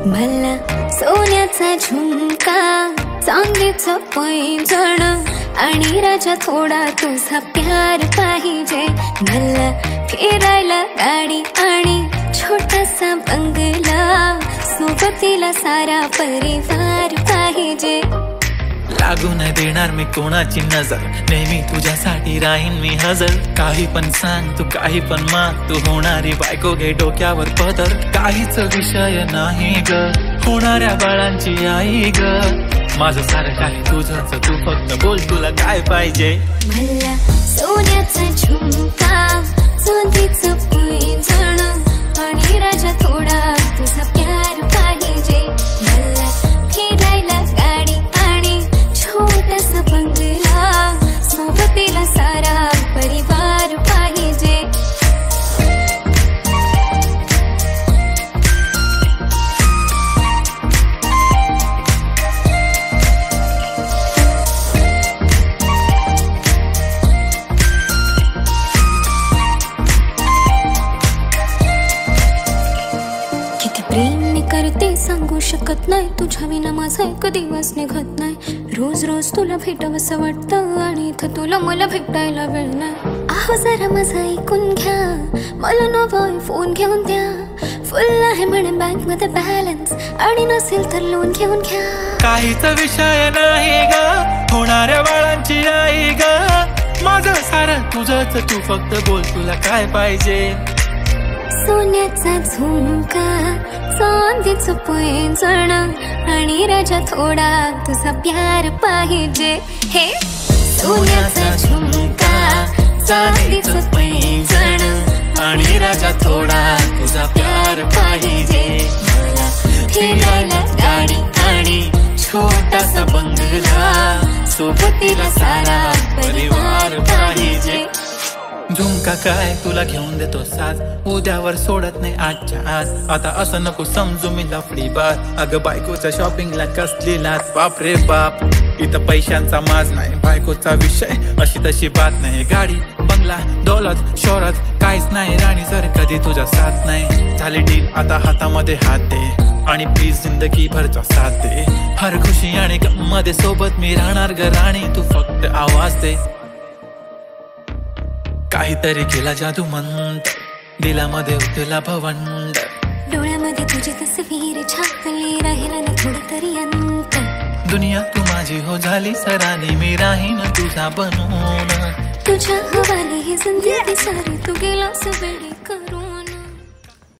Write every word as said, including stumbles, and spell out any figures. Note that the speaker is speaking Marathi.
मला सोन्याचा झुमका, चांदीचं पैंजण आणि राजा थोडा तुझा प्यार पाहिजे. मला फिरायला गाडी आणि छोटासा बंगला, सोबतीला सारा परिवार पाहिजे. लागू नाही देणार मी कोणाची नजर, नेहमी तुझ्यासाठी राहीन मी हजर. काही पण सांग तू, काही पण माग, तू होणारी बायको घे डोक्यावर पदर. काहीच विषय नाही ग, होणाऱ्या बाळांची आई ग. माझं सारं काही तुझंच, तू फक्त बोल तुला काय पाहिजे. मला सोन्याचा झुमका, चांदीचं पैंजण आणि राजा थोडा तुझा प्यार पाहिजे. मला फिरायला गाडी आणि छोटासा बंगला, सोबतीला सारा परिवार पाहिजे. किती प्रेम मी करते सांगू शकत नाही, तुझ्या विना माझा एक दिवस निघत नाही. रोज रोज तुला भेटावंसं वाटतं आणि इथं तुला मला भेटायला वेळ नाही. आहो जरा माझं ऐकून घ्या, मला नवा फोन घेऊन द्या. फुल आहे म्हणे बँक मध्ये बॅलन्स, आणि नसेल तर लोन घेऊन घ्या. काहीच विषय नाही ग, होणाऱ्या बाळांची आई ग. माझं सारं तुझंच, तू फक्त बोल तुला काय पाहिजे. सोन्याचा झुमका, चांदीचं पैंजण आणि राजा थोडा तुझा प्यार पाहिजे. हे सोन्याचा झुमका, चांदीचं पैंजण आणि राजा थोडा तुझा प्यार पाहिजे. मला फिरायला गाडी आणि छोटासा बंगला, सोबतीला सारा परिवार पाहिजे. झुमका काय तुला घेऊन देतो साज, उद्यावर सोडत नाही आजच्या आज. आता असं नको समजू मी लफडी बात, अगं बायकोच्या शॉपिंगला कसली लाच. बाप रे बाप, इथं पैशांचा माज नाही, बायकोचा विषय अशी तशी बात नाही. गाडी बंगला दौलत शोहरत काहीच नाही राणी, जर कधी तुझा साथ नाही. झाली डील आता हातामध्ये हात दे, आणि प्लीज जिंदगी भरचा साथ दे. हर खुशी आणि गम मध्ये सोबत मी राहणार ग राणी, तू फक्त आवाज दे. काहीतरी केला जादू मंत, दिलामध्ये उतरला भवंड. डोळ्यामध्ये तुझी तस्वीर छापली, राहिला ना थोडा तरी अंत. दुनिया तू माझी हो झाली सरानी, मी राहीन तुझा बनून. तुझ्या हवाली ही जिंदगी सारी, तू गेला वेळी.